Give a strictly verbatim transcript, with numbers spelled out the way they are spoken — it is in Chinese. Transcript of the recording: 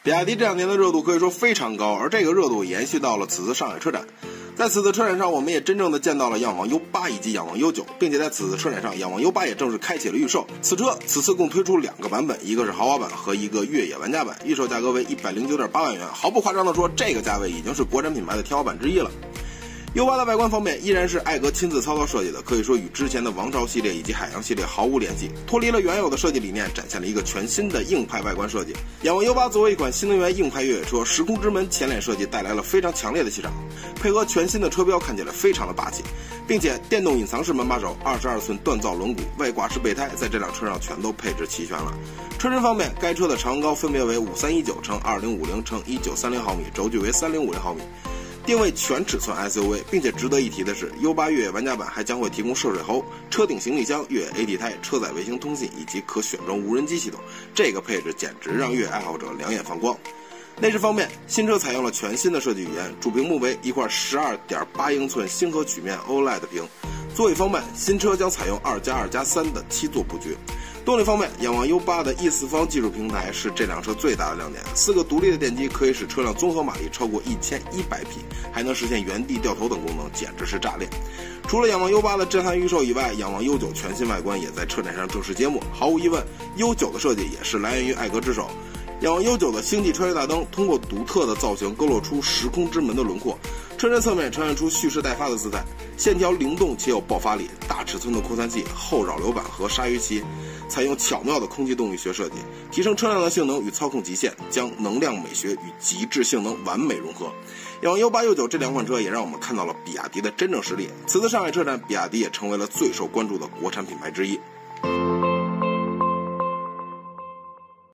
比亚迪这两年的热度可以说非常高，而这个热度延续到了此次上海车展。在此次车展上，我们也真正的见到了仰望 U 八 以及仰望 U 九，并且在此次车展上，仰望 U 八 也正式开启了预售。此车此次共推出两个版本，一个是豪华版和一个越野玩家版，预售价格为 一百零九点八万元。毫不夸张的说，这个价位已经是国产品牌的天花板之一了。U 八 的外观方面依然是艾格亲自操刀设计的，可以说与之前的王朝系列以及海洋系列毫无联系，脱离了原有的设计理念，展现了一个全新的硬派外观设计。仰望 U 八 作为一款新能源硬派越野车，时空之门前脸设计带来了非常强烈的气场，配合全新的车标看起来非常的霸气，并且电动隐藏式门把手、二十二寸锻造轮毂、外挂式备胎在这辆车上全都配置齐全了。车身方面，该车的长高分别为五三一九乘二零五零乘一九三零毫米，轴距为三零五零毫米。定位全尺寸 S U V， 并且值得一提的是 ，U 八 越野玩家版还将会提供涉水喉、车顶行李箱、越野 A D 胎、车载卫星通信以及可选装无人机系统，这个配置简直让越野爱好者两眼放光。内饰方面，新车采用了全新的设计语言，主屏幕为一块 十二点八英寸星河曲面 O L E D 屏。座椅方面，新车将采用二加二加三的七座布局。动力方面，仰望 U 八 的 E 四方技术平台是这辆车最大的亮点，四个独立的电机可以使车辆综合马力超过一千一百匹，还能实现原地掉头等功能，简直是炸裂。除了仰望 U 八 的震撼预售以外，仰望 U 九 全新外观也在车展上正式揭幕。毫无疑问 ，U 九 的设计也是来源于艾格之手。仰望 U 九 的星际穿越大灯通过独特的造型勾勒出时空之门的轮廓，车身侧面呈现出蓄势待发的姿态，线条灵动且有爆发力，大尺寸的扩散器、后扰流板和鲨鱼鳍采用巧妙的空气动力学设计，提升车辆的性能与操控极限，将能量美学与极致性能完美融合。仰望 U 八 U 九 这两款车也让我们看到了比亚迪的真正实力。此次上海车展，比亚迪也成为了最受关注的国产品牌之一。